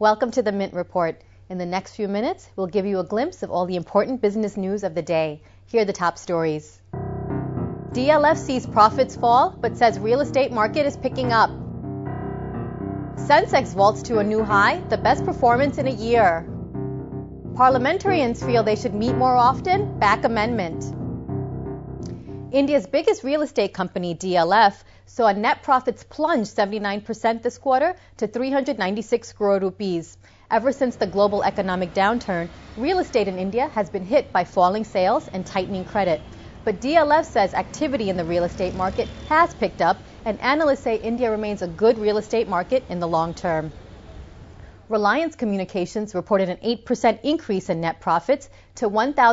Welcome to the Mint Report. In the next few minutes, we'll give you a glimpse of all the important business news of the day. Here are the top stories. DLF sees profits fall, but says real estate market is picking up. Sensex vaults to a new high, the best performance in a year. Parliamentarians feel they should meet more often, back amendment. India's biggest real estate company, DLF, saw net profits plunge 79% this quarter to 396 crore rupees. Ever since the global economic downturn, real estate in India has been hit by falling sales and tightening credit. But DLF says activity in the real estate market has picked up, and analysts say India remains a good real estate market in the long term. Reliance Communications reported an 8% increase in net profits to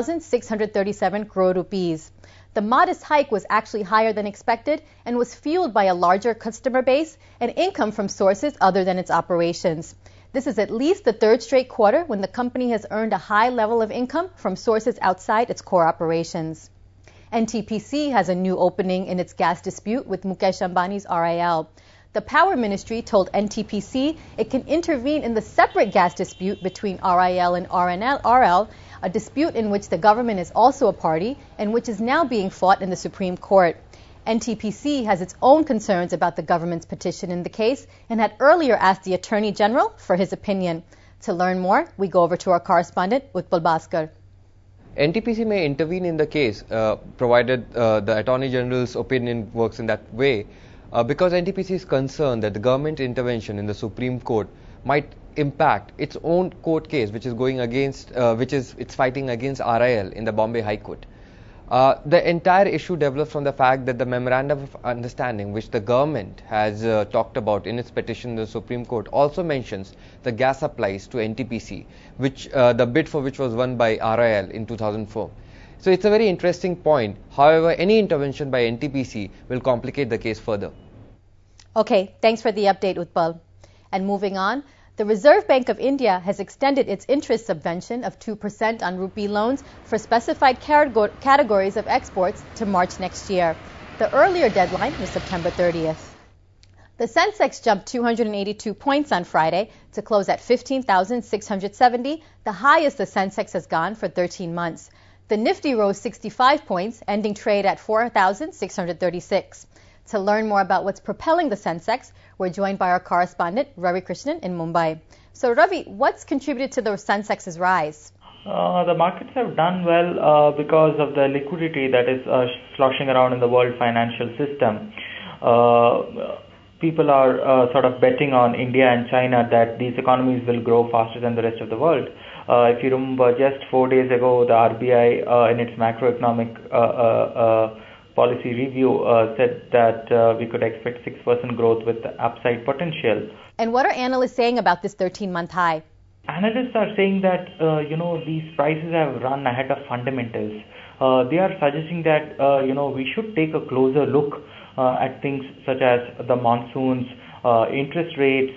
1,637 crore rupees. The modest hike was actually higher than expected and was fueled by a larger customer base and income from sources other than its operations. This is at least the third straight quarter when the company has earned a high level of income from sources outside its core operations. NTPC has a new opening in its gas dispute with Mukesh Ambani's RIL. The Power Ministry told NTPC it can intervene in the separate gas dispute between RIL and RL, a dispute in which the government is also a party and which is now being fought in the Supreme Court. NTPC has its own concerns about the government's petition in the case and had earlier asked the Attorney General for his opinion. To learn more, we go over to our correspondent, Utpal Bhaskar. NTPC may intervene in the case, provided the Attorney General's opinion works in that way, because NTPC is concerned that the government intervention in the Supreme Court might impact its own court case, which is going against, it's fighting against RIL in the Bombay High Court. The entire issue developed from the fact that the memorandum of understanding, which the government has talked about in its petition to the Supreme Court, also mentions the gas supplies to NTPC, which the bid for which was won by RIL in 2004. So it's a very interesting point. However, any intervention by NTPC will complicate the case further. Okay, thanks for the update, Utpal. And moving on, the Reserve Bank of India has extended its interest subvention of 2% on rupee loans for specified categories of exports to March next year. The earlier deadline was September 30th. The Sensex jumped 282 points on Friday to close at 15,670, the highest the Sensex has gone for 13 months. The Nifty rose 65 points, ending trade at 4,636. To learn more about what's propelling the Sensex, we're joined by our correspondent, Ravi Krishnan in Mumbai. So Ravi, what's contributed to the Sensex's rise? The markets have done well because of the liquidity that is sloshing around in the world financial system. People are sort of betting on India and China that these economies will grow faster than the rest of the world. If you remember, just 4 days ago, the RBI in its macroeconomic policy review said that we could expect 6% growth with upside potential. And what are analysts saying about this 13-month high? Analysts are saying that these prices have run ahead of fundamentals. They are suggesting that we should take a closer look at things such as the monsoons, interest rates,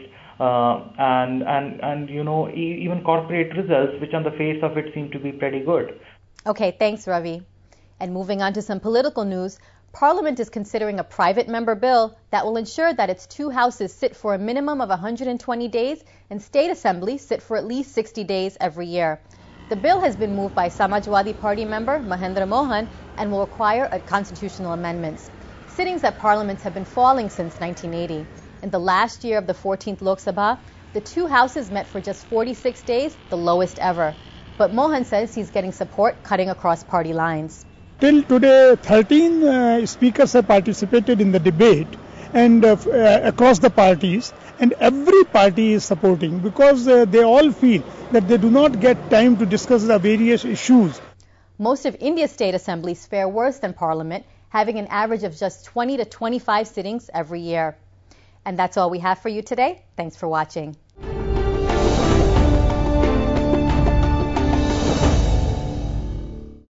and even corporate results, which on the face of it seem to be pretty good. Okay, thanks, Ravi. And moving on to some political news, Parliament is considering a private member bill that will ensure that its two houses sit for a minimum of 120 days and state assemblies sit for at least 60 days every year. The bill has been moved by Samajwadi Party member Mahendra Mohan and will require constitutional amendments. Sittings at parliaments have been falling since 1980. In the last year of the 14th Lok Sabha, the two houses met for just 46 days, the lowest ever. But Mohan says he's getting support cutting across party lines. Till today, 13 speakers have participated in the debate and across the parties, and every party is supporting because they all feel that they do not get time to discuss the various issues. Most of India's state assemblies fare worse than Parliament, having an average of just 20 to 25 sittings every year. And that's all we have for you today. Thanks for watching.